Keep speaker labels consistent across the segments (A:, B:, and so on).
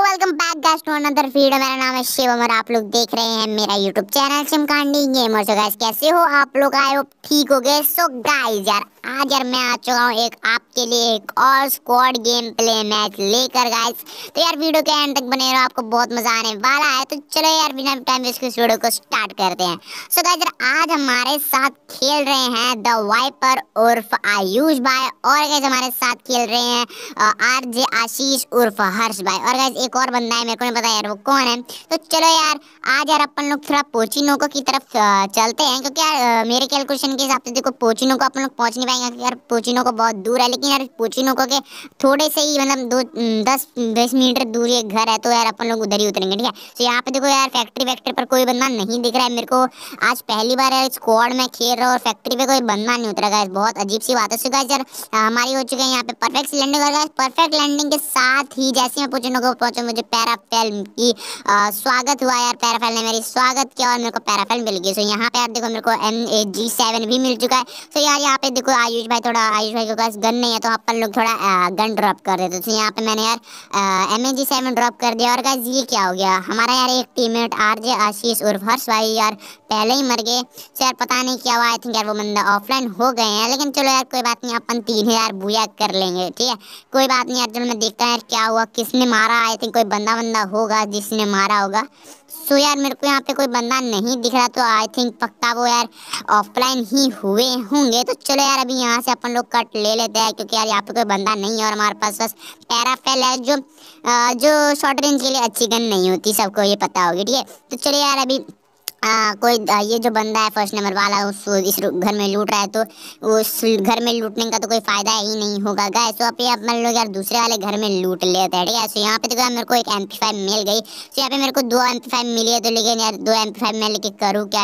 A: Welcome back guys to another video. मेरा नाम है शिवम और आप लोग देख रहे हैं मेरा यूट्यूब चैनल चिमकांडी गेमर। सो गाइस कैसे हो आप लोग? आई होप ठीक हो गए। सो गाइस यार आज मैं आ चुका हूँ एक आपके लिए एक और स्क्वाड गेम प्ले मैच लेकर गाइस। तो यार वीडियो के एंड तक बने रहो, आपको बहुत मजा आने वाला है। तो चलो यार बिना टाइम वेस्ट इस वीडियो को स्टार्ट करते हैं। सो गाइस यार आज हमारे साथ खेल रहे हैं द वाइपर उर्फ आयुष भाई, और गाइस हमारे साथ खेल रहे हैं आरजे आशीष उर्फ हर्ष भाई, और गाइस एक और बंदा है, मेरे को नहीं पता यार वो कौन है। तो चलो यार आज यार अपन लोग थोड़ा पोचिनोको की तरफ चलते हैं, क्योंकि यार मेरे कैलकुलेशन के हिसाब से देखो पोचिनोको अपन लोग पहुंच नहीं पाएंगे यार, पोचिनोको बहुत दूर है। लेकिन यार पोचिनोको के थोड़े से ही मतलब 10 मीटर दूर एक घर है, तो यार अपन लोग उधर ही उतरेंगे, ठीक है। तो यहाँ पे देखो यार फैक्ट्री वैक्ट्री पर कोई बंदा नहीं दिख रहा है मेरे को। आज पहली बार यार स्क्वाड में खेल रहा हूँ और फैक्ट्री पे कोई बंदा नहीं उतरा गाइस, बहुत अजीब सी बात है। सो गाइस यार हमारी हो चुकी है यहाँ पे परफेक्ट लैंडिंग, और गाइस परफेक्ट लैंडिंग के साथ ही जैसे मैं पोचिनोको पहुंचा मुझे पैराफेल की स्वागत हुआ यार। पैराफेल ने मेरी स्वागत किया और मेरे को पैराफेल मिल गई। सो यहाँ पे यार देखो मेरे को MAG7 भी मिल चुका है। सो यार यहाँ पे देखो आयुष भाई के पास गन नहीं है, तो अपन लोग थोड़ा गन ड्रॉप कर देते। तो यहाँ पे मैंने यार MAG7 ड्रॉप कर दिया। और गाइस ये क्या हो गया, हमारा यार एक टीममेट आरजे आशीष उर्फ हर्ष भाई यार पहले ही मर गए। सो यार पता नहीं क्या हुआ, आई थिंक यार वो बंदा ऑफलाइन हो गए हैं। लेकिन चलो यार कोई बात नहीं, अपन 3000 बुया कर लेंगे, ठीक है। कोई बात नहीं यार, चलो मैं देखता हूँ यार क्या हुआ, किसने मारा। आई थिंक कोई बंदा होगा जिसने मारा होगा। सो यार मेरे को यहाँ पे कोई बंदा नहीं दिख रहा, तो आई थिंक पक्का वो यार ऑफलाइन ही हुए होंगे। तो चलो यार अभी यहाँ से अपन लोग कट ले लेते हैं, क्योंकि यार यहाँ पे कोई बंदा नहीं है और हमारे पास बस पैराफेल है जो शॉर्ट रेंज के लिए अच्छी गन नहीं होती, सबको ये पता होगी, ठीक है। तो चलो यार अभी ये जो बंदा है फर्स्ट नंबर वाला उस इस घर में लूट रहा है, तो उस घर में लूटने का तो कोई फायदा ही नहीं होगा गाइस। तो अब अपन लोग यार दूसरे वाले घर में लूट लेते हैं, ठीक है। सो यहाँ पे देखो मेरे को एक MP5 मिल गई। सो यहाँ पे मेरे को 2 MP5 मिली है, तो लेकिन यार 2 MP5 मैं लेके करूँ क्या,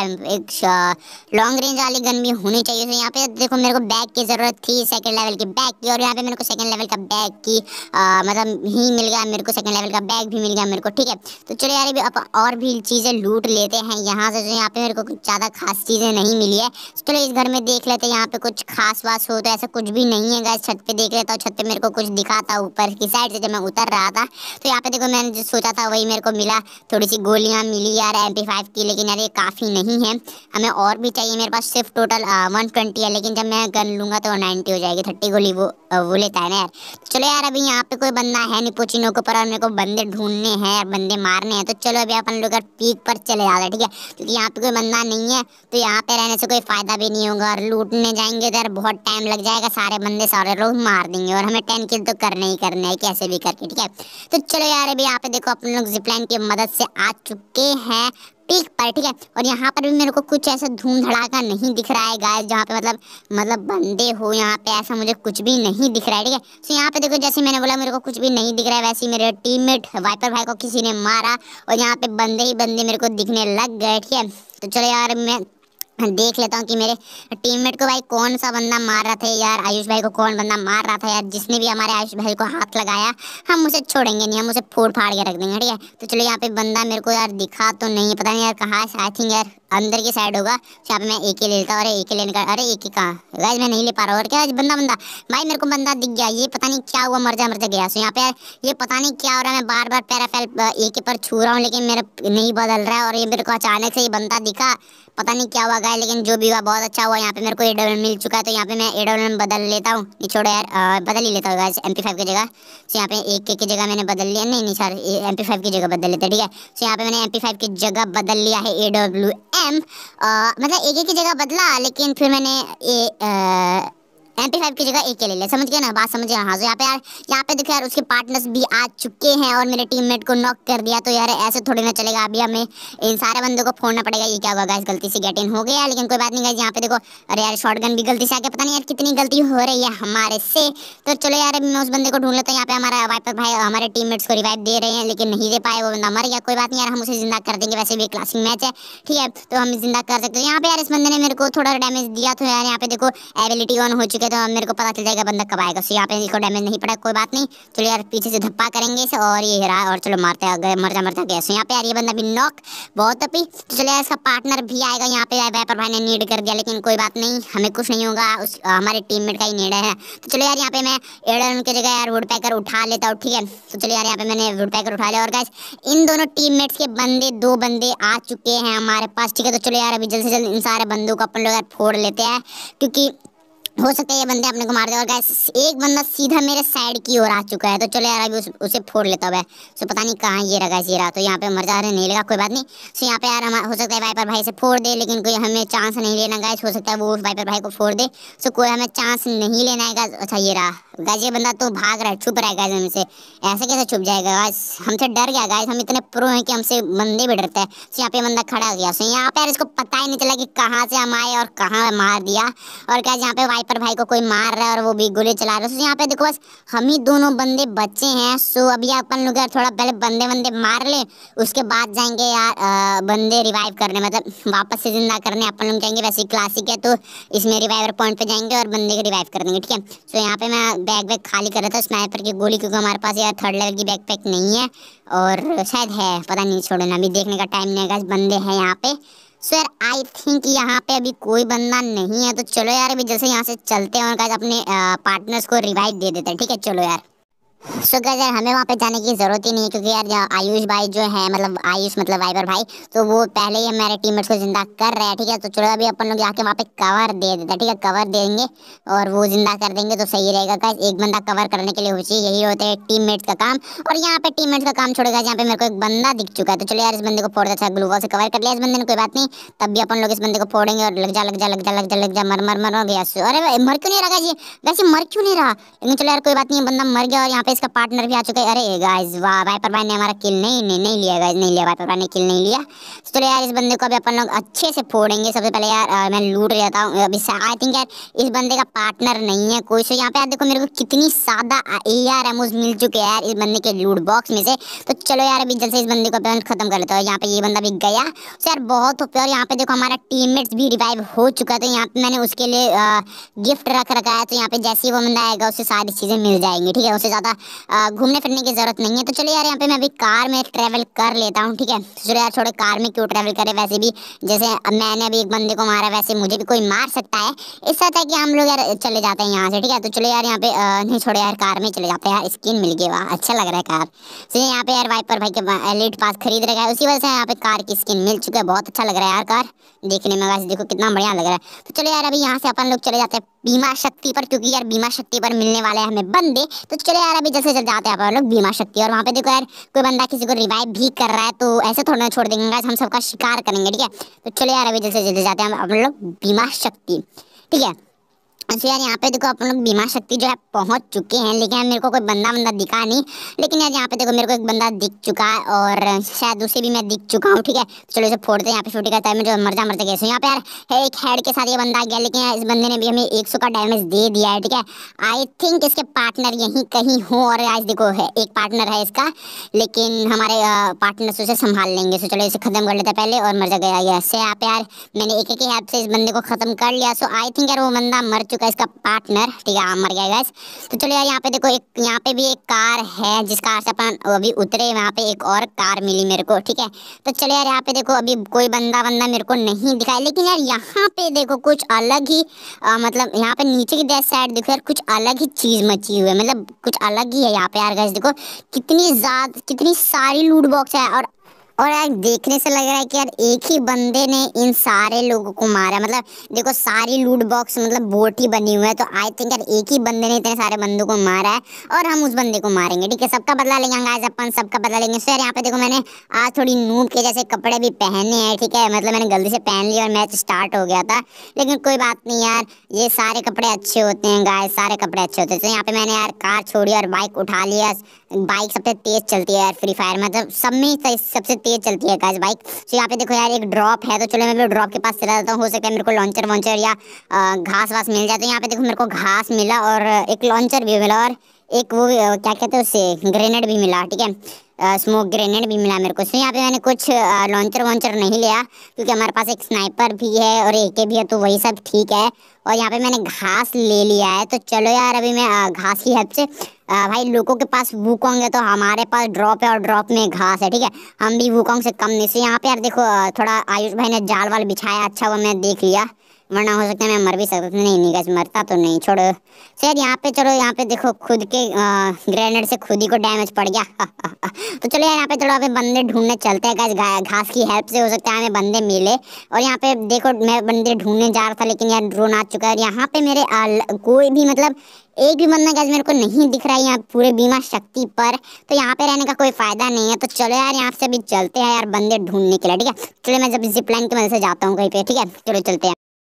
A: एक लॉन्ग रेंज वाली गन भी होनी चाहिए। तो यहाँ पे देखो मेरे को बैग की जरूरत थी, सेकंड लेवल की बैग की, और यहाँ पे मेरे को सेकंड लेवल का बैग की मतलब ही मिल गया मेरे को, सेकंड लेवल का बैग भी मिल गया मेरे को, ठीक है। तो चलो यार अभी अपन और भी चीजें लूट लेते हैं यहाँ से। तो यहाँ पे मेरे को कुछ ज़्यादा खास चीज़ें नहीं मिली है, चलो इस घर में देख लेते हैं यहाँ पे कुछ खास वास हो, तो ऐसा कुछ भी नहीं है गाइस। छत पे देख लेता हूँ, छत पे मेरे को कुछ दिखा था ऊपर की साइड से जब मैं उतर रहा था। तो यहाँ पे देखो मैंने जो सोचा था वही मेरे को मिला, थोड़ी सी गोलियाँ मिली यार MP5 की, लेकिन यार ये काफ़ी नहीं है, हमें और भी चाहिए। मेरे पास सिर्फ टोटल 120 है, लेकिन जब मैं गन लूँगा तो 90 हो जाएगी। 30 गोली वो लेता है ना यार। चलो यार अभी यहाँ पे कोई बंदा है नहीं पोचिनोको पर, और मेरे को बंदे ढूंढने हैं यार, बंदे मारने हैं। तो चलो अभी अपन लोग पीक पर चले जाते हैं, ठीक है, क्योंकि यहाँ पे कोई बंदा नहीं है, तो यहाँ पे रहने से कोई फायदा भी नहीं होगा। और लूटने जाएंगे तो यार बहुत टाइम लग जाएगा, सारे बंदे सारे लोग मार देंगे, और हमें 10 किल तो करने ही करने हैं कैसे भी करके, ठीक है। तो चलो यार अभी यहाँ पे देखो अपन लोग जिपलाइन की मदद से आ चुके हैं पीक पर, ठीक है। और यहाँ पर भी मेरे को कुछ ऐसा धूम धड़ाका नहीं दिख रहा है गाइस, जहाँ पे मतलब बंदे हो, यहाँ पे ऐसा मुझे कुछ भी नहीं दिख रहा है, ठीक है। तो यहाँ पे देखो जैसे मैंने बोला मेरे को कुछ भी नहीं दिख रहा है, वैसे ही मेरे टीममेट वाइपर भाई को किसी ने मारा, और यहाँ पे बंदे ही बंदे मेरे को दिखने लग गए, ठीक है। तो चलो यार मैं देख लेता हूँ कि मेरे टीममेट को भाई कौन सा बंदा मार रहा था यार, आयुष भाई को कौन बंदा मार रहा था यार। जिसने भी हमारे आयुष भाई को हाथ लगाया हम उसे छोड़ेंगे नहीं, हम उसे फोड़ फाड़ के रख देंगे, ठीक है। तो चलो यहाँ पे बंदा मेरे को यार दिखा तो नहीं है, पता नहीं यार कहाँ है, आई थिंक यार अंदर की साइड होगा। यहाँ पे मैं एक ही ले लेता हूँ, अरे एक ही लेने का, अरे एक ही कहाँ गाइस मैं नहीं ले पा रहा हूँ। और क्या बंदा भाई मेरे को बंदा दिख गया, ये पता नहीं क्या हुआ, मर जा गया। सो यहाँ पे यार ये पता नहीं क्या हो रहा है, मैं बार बार पैराफेल एक पर छू रहा हूँ लेकिन मेरा नहीं बदल रहा है, और ये मेरे को अचानक से ही बंदा दिखा, पता नहीं क्या हुआ गाइस। लेकिन जो भी हुआ बहुत अच्छा हुआ, यहाँ पे मेरे को AWM मिल चुका है, तो यहाँ पे मैं AWM बदल लेता हूँ, नहीं छोड़ो यार बदल ही लेता हूँ गाइस MP5 की जगह। तो यहाँ पे एक की जगह मैंने बदल लिया, नहीं सर MP5 की जगह बदल लेते, ठीक है। तो यहाँ पे मैंने MP5 की जगह बदल लिया है AWM, मतलब एक की जगह बदला, लेकिन फिर मैंने MP5 की जगह एक ले लिया, समझ गया ना बात, समझ गया। हाँ तो यहाँ पे देखो यार उसके पार्टनर्स भी आ चुके हैं और मेरे टीममेट को नॉक कर दिया। तो यार ऐसे थोड़ी ना चलेगा, अभी हमें इन सारे बंदों को फोड़ना पड़ेगा। ये क्या हुआ गाइस, गलती से गेट इन हो गया, लेकिन कोई बात नहीं गाइस। यहाँ पे देखो अरे यार शॉटगन भी गलती से आके, पता नहीं यार कितनी गलती हो रही है हमारे से। तो चलो यार अभी मैं उस बंदे को ढूंढ लेता हूँ। यहाँ पे हमारा वाइपर भाई हमारे टीममेट्स को रिवाइव दे रहे हैं, लेकिन नहीं दे पाए, वो बंदा मर गया। कोई बात नहीं यार, हम उसे जिंदा कर देंगे, वैसे भी क्लासिक मैच है, ठीक है, तो हम जिंदा कर सकते हैं। यहाँ पे यार इस बंदे ने मेरे को थोड़ा डैमेज दिया, तो यार यहाँ पे देखो एबिलिटी ऑन हो चुका है तो मेरे को पता चल जाएगा बंदा कब आएगा। सो यहाँ पे इसको डैमेज नहीं पड़ा, कोई बात नहीं। चलो यार पीछे से धप्पा करेंगे इसे और ये रहा, और चलो मारते गए, मर जा गए। सो यहाँ पे यार ये बंदा भी नॉक, बहुत अपी। तो चलो यार इसका पार्टनर भी आएगा यहाँ पे। वाइपर भाई ने नीड कर दिया, लेकिन कोई बात नहीं, हमें कुछ नहीं होगा, उस हमारे टीममेट का ही नीड है। तो चलो यार यहाँ पे मैं एडन की जगह यार वुड पैकर उठा लेता हूँ, ठीक है। तो चलो यार यहाँ पे मैंने वुड पैकर उठा लिया। और गाइस इन दोनों टीममेट्स के बंदे, 2 बंदे आ चुके हैं हमारे पास, ठीक है। तो चलो यार अभी जल्द से जल्द इन सारे बंदों को अपन लोग यार फोड़ लेते हैं, क्योंकि हो सकता है ये बंदे अपने को मार दे। और गाइस एक बंदा सीधा मेरे साइड की ओर आ चुका है। तो चलो यार अभी उसे फोड़ लेता हूँ। सो पता नहीं कहाँ ये रहा गाइस, ये रहा। तो यहाँ पे मर जा रहे, नहीं लगा, कोई बात नहीं। सो यहाँ पे यार हो सकता है वाइपर भाई से फोड़ दे, लेकिन कोई हमें चांस नहीं लेना गाइस। हो सकता है वो वाइपर भाई को फोड़ दे, सो कोई हमें चांस नहीं लेना है गाइस। अच्छा ये रहा गाइस, ये बंदा तो भाग रहा है, छुप रहा है गाइस हमसे। ऐसे कैसे छुप जाएगा गाइस, हमसे डर गया गाइस। हम इतने प्रो हैं कि हमसे बंदे भी डरते हैं। सो यहाँ पे बंदा खड़ा हो गया। सो यहाँ पे यार इसको पता ही नहीं चला कि कहाँ से हम आए और कहाँ मार दिया। और गाइस यहाँ पे वाइपर भाई को कोई मार रहा है और वो भी गोली चला रहा है। सो यहाँ पे देखो बस हम ही दोनों बंदे बचे हैं। सो अभी अपन लोग यार थोड़ा पहले बंदे मार ले, उसके बाद जाएंगे यार बंदे रिवाइव करने, मतलब वापस से जिंदा करने अपन लोग जाएंगे। वैसे क्लासिक है तो इसमें रिवाइवर पॉइंट पे जाएंगे और बंदे को रिवाइव कर देंगे, ठीक है। सो यहाँ पे मैं बैग खाली कर रहा था स्नाइपर की गोली, क्योंकि हमारे पास यार 3rd लेवल की बैकपैक नहीं है, और शायद है, पता नहीं, छोड़ना अभी देखने का टाइम नहीं है। बंदे हैं यहाँ पे। सो यार आई थिंक यहाँ पे अभी कोई बंदा नहीं है। तो चलो यार अभी जैसे यहाँ से चलते हैं और गाइस अपने पार्टनर्स को रिवाइव दे देते हैं, ठीक है। चलो यार सो गाइस यार हमें वहाँ पे जाने की जरूरत ही नहीं है, क्योंकि यार आयुष भाई जो है, मतलब आयुष मतलब वाइपर भाई, तो वो पहले ही हमारे टीममेट्स को जिंदा कर रहा है, ठीक है। तो चलो अभी अपन लोग जाके वहाँ पे कवर दे देते हैं, ठीक है। कवर देंगे और वो जिंदा कर देंगे तो सही रहेगा गाइस। एक बंदा कवर करने के लिए हो चाहिए, यही होता है टीममेट्स का काम। और यहाँ पे टीममेट्स का काम छोड़ेगा, यहाँ पे मेरे को एक बंदा दिख चुका है। तो चलो यार इस बंदे को फोड़ देता है, ग्लू वॉल से कवर कर लिया इस बंदे ने, कोई बात नहीं। तब भी अपन लोग इस बंदे को फोड़ेंगे और लग जा मर गया। अरे मर क्यों नहीं रहा गाइस, वैसे मर क्यों नहीं रहा, लेकिन चलो यार कोई बात नहीं, बंदा मर गया। और यहाँ पे इसका पार्टनर भी आ चुका है। अरे गाइस वाह, वाइपर भाई ने हमारा किल नहीं लिया गाइस, नहीं लिया, वाइपर भाई ने किल नहीं लिया। तो चलो यार इस बंदे को अभी अपन लोग अच्छे से फोड़ेंगे। सबसे पहले यार मैं लूट लेता हूँ अभी। आई थिंक यार इस बंदे का पार्टनर नहीं है कोई। सो यहाँ पे यार देखो मेरे को कितनी ज्यादा AR एमोज मिल चुके हैं यार इस बंदे के लूट बॉक्स में से। तो चलो यार अभी जल्द से इस बंदे को अपन खत्म कर लेता हूँ। यहाँ पे ये बंदा भी गया। सो यार बहुत हो। और यहाँ पे देखो हमारा टीममेट्स भी रिवाइव हो चुका है। तो यहाँ पे मैंने उसके लिए गिफ्ट रख रखा है। तो यहाँ पे जैसे ही वो बंदा आएगा उसे सारी चीजें मिल जाएंगी, ठीक है। उसे ज्यादा घूमने फिरने की जरूरत नहीं है। तो चलो यार यहाँ पे मैं अभी कार में ट्रेवल कर लेता हूँ, ठीक है। तो चलो यार थोड़े कार में क्यों ट्रेवल करे, वैसे भी जैसे मैंने अभी एक बंदे को मारा, वैसे मुझे भी कोई मार सकता है। इससे अच्छा है कि हम लोग यार चले जाते हैं यहाँ से, ठीक है। तो चलो यार यहाँ पे नहीं छोड़ो यार, कार में चले जाते हैं यार। स्किन मिल गई, वाह अच्छा लग रहा है कार। तो यहाँ पे यार वाइपर भाई के एलिट पास खरीद रखा है, उसी वजह से यहाँ पे कार की स्किन मिल चुका है। बहुत अच्छा लग रहा है यार कार देखने में, वैसे देखो कितना बढ़िया लग रहा है। तो चलो यार अभी यहाँ से अपन लोग चले जाते हैं बीमा शक्ति पर, क्योंकि यार बीमा शक्ति पर मिलने वाले हैं हमें बंदे। तो चलो यार अभी जैसे चल जाते हैं अपन लोग बीमा शक्ति। और वहाँ पे देखो यार कोई बंदा किसी को रिवाइव भी कर रहा है, तो ऐसे थोड़ा ना छोड़ देंगे, हम सबका शिकार करेंगे, ठीक है। तो चलो यार अभी जैसे जल्दी जाते हैं अपन लोग बीमा शक्ति, ठीक है। अच्छा यार यहाँ पे देखो अपन लोग बीमा शक्ति जो है पहुंच चुके हैं, लेकिन मेरे को कोई बंदा दिखा नहीं। लेकिन यार यहाँ पे देखो मेरे को एक बंदा दिख चुका है, और शायद उसे भी मैं दिख चुका हूँ, ठीक है। चलो इसे फोड़ते हैं। यहाँ पे शूटिंग करता है, जो मर जा गया। यहाँ पे यार एक हेड के साथ ये बंदा आ गया, लेकिन इस बंदे ने भी हमें 100 का डैमेज दे दिया है, ठीक है। आई थिंक इसके पार्टनर यहीं कहीं हो। और आज देखो है एक पार्टनर है इसका, लेकिन हमारे पार्टनर से उसे संभाल लेंगे। सो चलो इसे खत्म कर लेते हैं पहले, और मर जा गया। ऐसे यहाँ पे यार मैंने एक हेल्प से इस बंदे को खत्म कर लिया। सो आई थिंक यार वो बंदा मर चुका है, इसका पार्टनर, ठीक है, मर गया गाइस। तो चलो यार यहाँ पे देखो एक यहाँ पे भी एक कार है, जिस कार से अपन अभी उतरे, वहाँ पे एक और कार मिली मेरे को, ठीक है। तो चलो यार यहाँ पे देखो अभी कोई बंदा मेरे को नहीं दिखाया, लेकिन यार यहाँ पे देखो कुछ अलग ही मतलब यहाँ पे नीचे की दैट साइड देखो यार कुछ अलग ही चीज मची हुई है, मतलब कुछ अलग ही है यहाँ पे यार गाइस। देखो कितनी सारी लूट बॉक्स है। और यार देखने से लग रहा है कि यार एक ही बंदे ने इन सारे लोगों को मारा, मतलब देखो सारी लूट बॉक्स मतलब बोट ही बनी हुई है। तो आई थिंक यार एक ही बंदे ने इतने सारे बंदों को मारा है, और हम उस बंदे को मारेंगे, ठीक है। सबका बदला लेंगे गाइस, अपन सबका बदला लेंगे। सो यार यहाँ पे देखो मैंने आज थोड़ी नूब के जैसे कपड़े भी पहने हैं, ठीक है, मतलब मैंने गलती से पहन लिया और मैच स्टार्ट हो गया था, लेकिन कोई बात नहीं यार, ये सारे कपड़े अच्छे होते हैं गाइस, सारे कपड़े अच्छे होते हैं। तो यहाँ पे मैंने यार कार छोड़ी और बाइक उठा लिया। बाइक सबसे तेज चलती है यार फ्री फायर, मतलब सब में सबसे तेज चलती है गाइस बाइक। तो यहाँ पे देखो यार एक ड्रॉप है, तो चलो मैं भी ड्रॉप के पास चला जाता हूँ। हो सकता है मेरे को लॉन्चर या घास वास मिल जाए। तो यहाँ पे देखो मेरे को घास मिला और एक लॉन्चर भी मिला, और एक वो क्या कहते हैं उसे, ग्रेनेड भी मिला, ठीक है, स्मोक ग्रेनेड भी मिला मेरे को। सो यहाँ पे मैंने कुछ लॉन्चर वॉन्चर नहीं लिया क्योंकि हमारे पास एक स्नाइपर भी है और एके भी है, तो वही सब ठीक है। और यहाँ पे मैंने घास ले लिया है, तो चलो यार अभी मैं घास की हेल्प से भाई लोगों के पास वूकोंग है तो हमारे पास ड्रॉप है और ड्रॉप में घास है, ठीक है, हम भी वूकोंग से कम नहीं। से यहाँ पे यार देखो थोड़ा आयुष भाई ने जाल वाल बिछाया, अच्छा वो मैं देख लिया, वरना हो सकता है मैं मर भी सकता। नहीं नहीं गाइस, मरता तो नहीं, छोड़ो। शायद यहाँ पे चलो, यहाँ पे देखो खुद के ग्रेनेड से खुद ही को डैमेज पड़ गया। तो चलो यहाँ पे चलो अभी बंदे ढूंढने चलते हैं गाइस, घास की हेल्प से हो सकता है हमें बंदे मिले। और यहाँ पे देखो मैं बंदे ढूंढने जा रहा था लेकिन यार ड्रोन आ चुका है। यहाँ पे मेरे कोई भी मतलब एक भी बंदा गाइस मेरे को नहीं दिख रहा है यहाँ पूरे बीमा शक्ति पर, तो यहाँ पे रहने का कोई फायदा नहीं है। तो चलो यार यहाँ से अभी चलते हैं यार बंदे ढूंढने के लिए, ठीक है। चलो मैं जब जिप लाइन की मदद से जाता हूँ कहीं पे, ठीक है, चलो चलते हैं।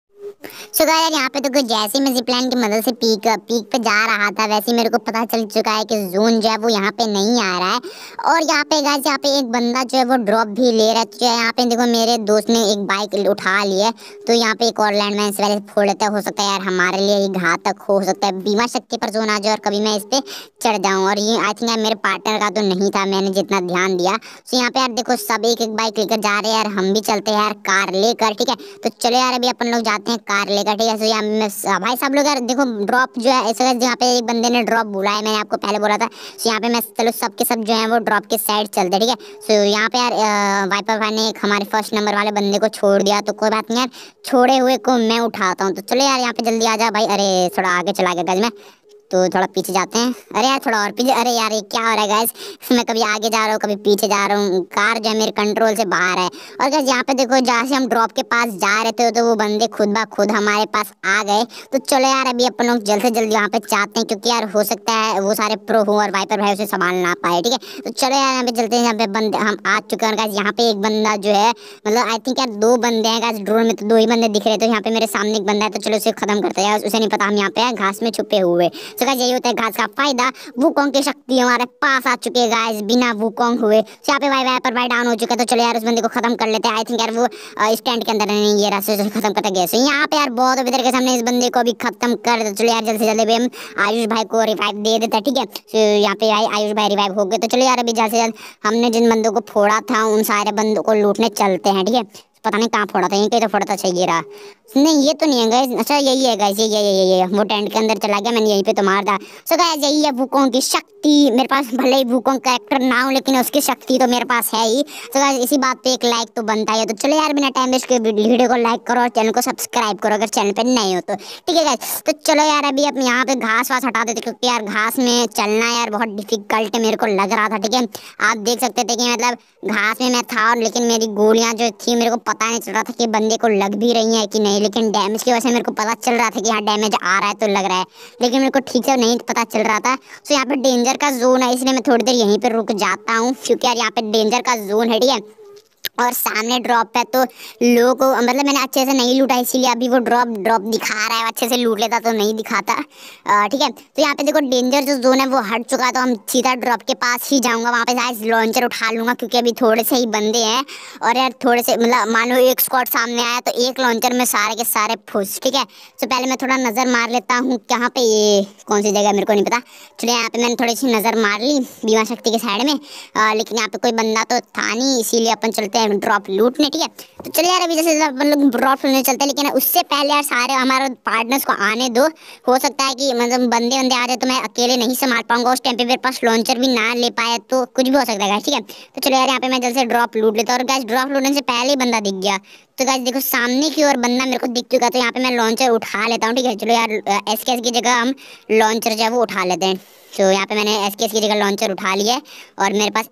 A: सो यार यहाँ पे तो कुछ जैसे मैं जिपलाइन की मदद से पीक पे जा रहा था, वैसे मेरे को पता चल चुका है कि जोन जो है वो यहाँ पे नहीं आ रहा है। और यहाँ पे गाइस यहाँ पे एक बंदा जो है वो ड्रॉप भी ले रहा है। यहाँ पे देखो मेरे दोस्त ने एक बाइक उठा ली है, तो यहाँ पे एक और लैंडमाइन से पहले फोड़ लेता है। हो सकता है यार हमारे लिए ये घातक हो सकता है, बीमा शक्ति पर जोन आ जाए और कभी मैं इस पे चढ़ जाऊँ। और ये आई थिंक यार मेरे पार्टनर का तो नहीं था, मैंने जितना ध्यान दिया। सो यहाँ पे यार देखो सब एक एक बाइक लेकर जा रहे हैं यार, हम भी चलते हैं यार कार लेकर, ठीक है। तो चलो यार अभी अपन लोग जाते हैं कार लेकर, ठीक है। तो यहाँ भाई सब लोग यार देखो ड्रॉप जो है, इस वक्त यहाँ पे एक बंदे ने ड्रॉप बोला है, मैंने आपको पहले बोला था। सो यहाँ पे मैं चलो सब के सब जो है वो ड्रॉप के साइड चलते हैं, ठीक है। सो यहाँ पे यार वाइपर भाई ने एक हमारे फर्स्ट नंबर वाले बंदे को छोड़ दिया, तो कोई बात नहीं यार, छोड़े हुए को मैं उठाता हूँ। तो चलो यार यहाँ पे जल्दी आ जा भाई। अरे थोड़ा आगे चला गया गाइस मैं, तो थोड़ा पीछे जाते हैं। अरे यार थोड़ा और पीछे, अरे यार ये क्या हो रहा है गाइस, मैं कभी आगे जा रहा हूँ कभी पीछे जा रहा हूँ, कार जो है मेरे कंट्रोल से बाहर है। और गाइस यहाँ पे देखो जहाँ से हम ड्रॉप के पास जा रहे थे तो वो बंदे खुद ब खुद हमारे पास आ गए। तो चलो यार अभी अपन लोग जल्द से जल्द यहाँ पे चाहते हैं, क्योंकि यार हो सकता है वो सारे प्रो हो और वाइपर भाई उसे संभाल ना पाए, ठीक है। तो चलो यार यहाँ पे चलते हैं, यहाँ पे बंदे हम आ चुके हैं। गाइस यहाँ पे एक बंदा जो है मतलब आई थिंक यार दो बंदे हैं गाइस, ड्रोन में तो दो ही बंदे दिख रहे थे। तो यहाँ पे मेरे सामने एक बंदा है, तो चलो उसे खत्म करते हैं, उसे नहीं पता हम यहाँ पे घास में छुपे हुए। तो गाइस यही होता है घास का फायदा, वुकोंग की शक्ति हमारे पास आ चुकी है गाइस, बिना वुकोंग हुए। यहाँ पे वाइपर भाई डाउन हो चुका है, तो चलो यार उस बंदे को खत्म कर लेते हैं। आई थिंक यार वो स्टैंड के अंदर नहीं, ये रास्ते से खत्म करता गया। सो यहाँ पे यार बहुत अभी तरीके से हमने इस बंदे को भी खत्म कर दिया। चलो यार जल्द से जल्द अभी हम आयुष भाई को रिवाइव दे देता है, ठीक है। तो यहाँ पे आयुष भाई रिवाइव हो गए। तो चलो यार अभी जल्द से जल्द हमने जिन बंदों को फोड़ा था उन सारे बंदों को लूटने चलते हैं, ठीक है। पता नहीं कहाँ फोड़ा था, यहीं कहीं तो फोड़ा था, चाहिए रहा नहीं, ये तो नहीं है गाइस, अच्छा यही है गाइस, ये वो टेंट के अंदर चला गया, मैंने यहीं पे तो मार था। सो गाइस यही है वुकोंग की शक्ति, मेरे पास भले ही वुकोंग कैरेक्टर ना हो लेकिन उसकी शक्ति तो मेरे पास है ही। सो गाइस इसी बात पे एक लाइक तो बनता है। तो चलो यार बिना टाइम वेस्ट के वीडियो को लाइक करो और चैनल को सब्सक्राइब करो अगर चैनल पे नए हो तो, ठीक है गाइस। तो चलो यार अभी अब यहाँ पे घास वास हटा देते, क्योंकि यार घास में चलना यार बहुत डिफिकल्ट मेरे को लग रहा था, ठीक है। आप देख सकते थे कि मतलब घास में मैं था और लेकिन मेरी गोलियां जो थी मेरे को पता नहीं चल रहा था कि बंदे को लग भी रही है कि नहीं, लेकिन डैमेज की वजह से मेरे को पता चल रहा था कि यहाँ डैमेज आ रहा है तो लग रहा है, लेकिन मेरे को ठीक से नहीं पता चल रहा था। सो यहाँ पे डेंजर का जोन है, इसलिए मैं थोड़ी देर यहीं पे रुक जाता हूँ, क्योंकि यार यहाँ पे डेंजर का जोन है, ठीक है। और सामने ड्रॉप है तो लोगों को मतलब मैंने अच्छे से नहीं लूटा, इसीलिए अभी वो ड्रॉप दिखा रहा है, अच्छे से लूट लेता तो नहीं दिखाता, ठीक है। तो यहाँ पे देखो डेंजर जो जोन है वो हट चुका है, तो हम सीधा ड्रॉप के पास ही जाऊंगा, वहाँ पे शायद लॉन्चर उठा लूंगा, क्योंकि अभी थोड़े से ही बंदे हैं। और यार थोड़े से मतलब मान लो एक स्क्वाड सामने आया तो एक लॉन्चर में सारे के सारे फुस, ठीक है। तो पहले मैं थोड़ा नज़र मार लेता हूँ कहाँ पे, ये कौन सी जगह मेरे को नहीं पता। चलिए यहाँ पे मैंने थोड़ी सी नज़र मार ली बीमा शक्ति के साइड में, लेकिन यहाँ पे कोई बंदा तो था नहीं, इसीलिए अपन चलते हैं ड्रॉप लूटने, ठीक है। तो चलिए यार अभी जैसे अपन लोग ड्रॉप लूटने चलते हैं, लेकिन उससे पहले यार सारे हमारे पार्टनर्स को आने दो। हो सकता है कि मतलब बंदे आ जाए तो मैं अकेले नहीं संभाल पाऊंगा, उस टाइम पे मेरे पास लॉन्चर भी ना ले पाए तो कुछ भी हो सकता है, ठीक है। तो चलो यार यहाँ पे मैं जल्द से ड्रॉप लूट लेता हूँ। और गाइस ड्रॉप लूटने से पहले ही बंदा दिख गया, तो गाइस देखो सामने की ओर बंदा मेरे को दिख चुका, तो यहाँ पे मैं लॉन्चर उठा लेता हूँ, ठीक है। चलो यार एसकेएस की जगह हम लॉन्चर जो है वो उठा लेते हैं। तो यहाँ पे मैंने एसकेएस की जगह लॉन्चर उठा लिया है, और मेरे पास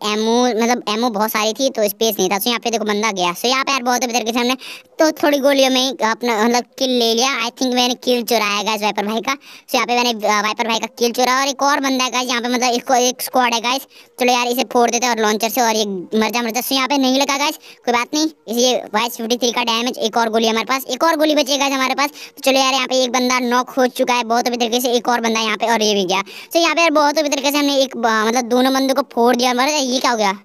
A: एमओ बहुत सारी थी तो स्पेस नहीं था। तो यहाँ पे देखो बंदा गया। सो यहाँ पे यार बहुत तरीके से हमने तो थोड़ी गोलियों में ही अपना मतलब किल ले लिया। आई थिंक मैंने किल चुराया गाइस वाइपर भाई का। सो यहाँ पे मैंने वाइपर भाई का किल चुराया, और एक और बंदा है गाइस यहाँ पे, मतलब इसको एक स्क्वाड है गाइस। चलो यार इसे फोड़ देते हैं और लॉन्चर से, और ये मर जा। सो यहाँ पे नहीं लगा गाइस, कोई बात नहीं, इसलिए वाइस 53 का डैमेज। एक और गोली हमारे पास, एक और गोली बची है हमारे पास। तो चलो यार यहाँ पे एक बंदा नॉक हो चुका है बहुत अभी तरीके से, एक और बंदा यहाँ पे, और ये भी गया। तो यहाँ पे यार बहुत अभी तरीके से हमने एक मतलब दोनों बंदों को फोड़ दिया। ये क्या हो गया,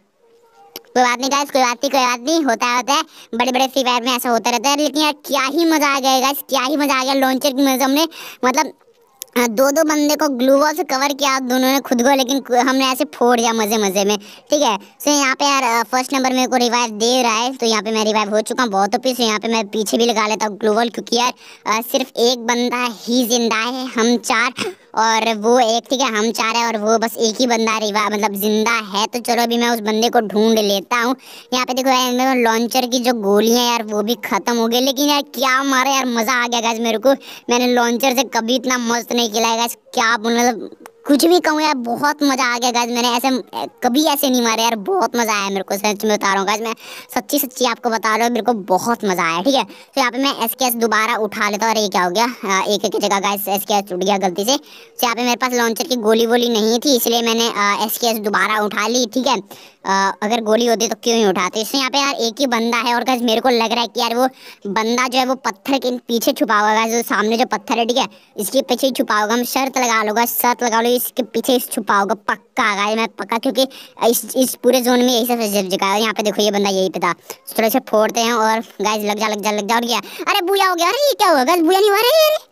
A: कोई बात नहीं गाइस, कोई बात नहीं, होता है बड़े बड़े फ्री फायर में ऐसा होता रहता है। लेकिन यार क्या ही मजा आ गया गाइस, क्या ही मजा आ गया लॉन्चर की मजा हमने मतलब दो दो बंदे को ग्लू वॉल से कवर किया दोनों ने खुद को, लेकिन हमने ऐसे फोड़ दिया मजे मजे में। ठीक है, सो यहाँ पे यार फर्स्ट नंबर मेरे को रिवाइव दे रहा है, तो यहाँ पे मैं रिवाइव हो चुका हूँ बहुत ओपी। सो यहाँ पे मैं पीछे भी लगा लेता हूँ ग्लू वॉल, क्योंकि यार सिर्फ एक बंदा ही जिंदा है, हम चार और वो एक। ठीक है, हम चार है और वो बस एक ही बंदा रिवाइव मतलब जिंदा है। तो चलो अभी मैं उस बंदे को ढूंढ लेता हूँ। यहाँ पे देखो यार लॉन्चर की जो गोलियां यार वो भी खत्म हो गई, लेकिन यार क्या मारा यार, मजा आ गया गाइस मेरे को। मैंने लॉन्चर से कभी इतना मस्त नहीं खेला है गाइस, क्या मतलब कुछ भी कहूँ यार, बहुत मजा आ गया गाइस। मैंने ऐसे कभी ऐसे नहीं मारे यार, बहुत मजा आया मेरे को, सच में बता रहा हूँ गाइस, मैं सच्ची सच्ची आपको बता रहा हूँ, मेरे को बहुत मजा आया। ठीक है, तो यहाँ पे मैं एसकेएस दोबारा उठा लेता हूँ। और ये क्या हो गया, एक एक जगह गाइस एसकेएस टूट गया गलती से। तो यहाँ पे मेरे पास लॉन्चर की गोली वोली नहीं थी, इसलिए मैंने एसकेएस दोबारा उठा ली। ठीक है, अगर गोली होती तो क्यों ही उठाते। इससे यहाँ पे यार एक ही बंदा है और गाइस मेरे को लग रहा है कि यार वो बंदा जो है वो पत्थर के पीछे छुपा हुआ है, जो सामने जो पत्थर है ठीक है इसके पीछे ही छुपा होगा। हम शर्त लगा लूंगा, शर्त लगा लो इसके पीछे छुपा होगा, पक्का गाइस मैं पक्का, क्योंकि इस पूरे जोन में यही सब जगह है। यहाँ पे देखो ये बंदा यही पे था, थोड़े से फोड़ते हैं और गाइस लग जा लग जा लग जा। और क्या, अरे बुया हो गया, अरे ये क्या हुआ गाइस, बुया नहीं हुआ। अरे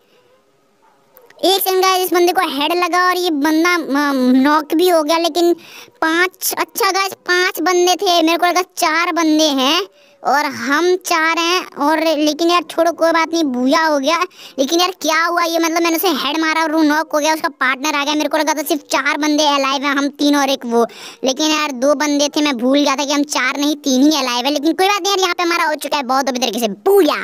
A: एक सेकंड गाइस, इस बंदे को हेड लगा और ये बंदा नॉक भी हो गया। लेकिन पांच, अच्छा गाइस 5 बंदे थे, मेरे को लगा 4 बंदे हैं और हम 4 हैं। और लेकिन यार छोड़ो कोई बात नहीं, बुया हो गया। लेकिन यार क्या हुआ ये, मतलब मैंने उसे हेड मारा और वो नॉक हो गया, उसका पार्टनर आ गया। मेरे को लगा था सिर्फ 4 बंदे अलाइव हैं, हम 3 और एक वो, लेकिन यार 2 बंदे थे। मैं भूल गया था कि हम 4 नहीं 3 ही अलाइव है। लेकिन कोई बात नहीं यार, यहाँ पे हमारा हो चुका है बहुत अच्छी तरीके से बुया।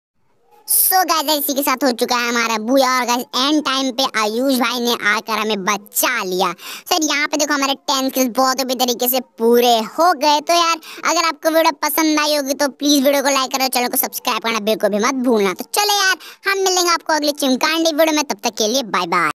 A: सो गाइस इसी के साथ हो चुका है हमारा बुया। और गाइस एंड टाइम पे आयुष भाई ने आकर हमें बचा लिया। सर यहाँ पे देखो हमारे 10 किल्स बहुत अच्छी तरीके से पूरे हो गए। तो यार अगर आपको वीडियो पसंद आई होगी तो प्लीज वीडियो को लाइक करो, चैनल को सब्सक्राइब करना बिल्कुल भी मत भूलना। तो चले यार हम मिलेंगे आपको अगली चिमकांडी वीडियो में, तब तक के लिए बाय बाय।